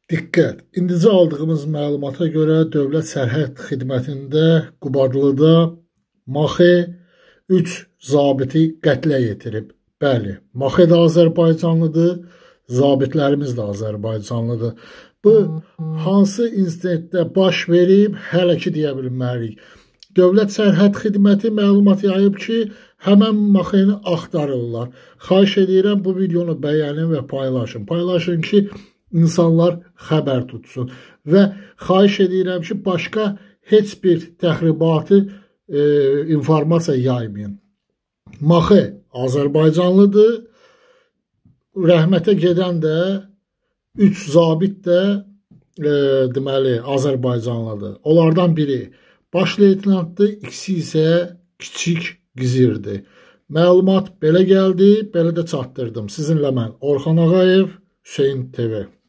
Diqqət! İndicə aldığımız məlumata görə Dövlət Sərhəd Xidmətində Qubadlıda Maxi 3 zabiti qətlə yetirib. Bəli, Maxi də Azərbaycanlıdır, zabitlərimiz də Azərbaycanlıdır. Bu hansı insidentdə baş verib, hələ ki deyə bilmərik. Dövlət Sərhəd Xidməti məlumat yayıb ki, həmən Maxini axtarırlar. Xahiş edirəm bu videonu bəyənin və paylaşın. Paylaşın ki, insanlar xəbər tutsun. Və xahiş edirəm ki, başqa heç bir təxribatı informasiya yaymayın. Maxi Azərbaycanlıdır. Rəhmətə gedən də 3 zabit də deməli Azərbaycanlıdır. Onlardan biri baş leytenantdır, ikisi isə kiçik gizirdir. Məlumat belə gəldi, belə də çatdırdım. Sizinlə mən Orxan Ağayev, Hüseyn TV.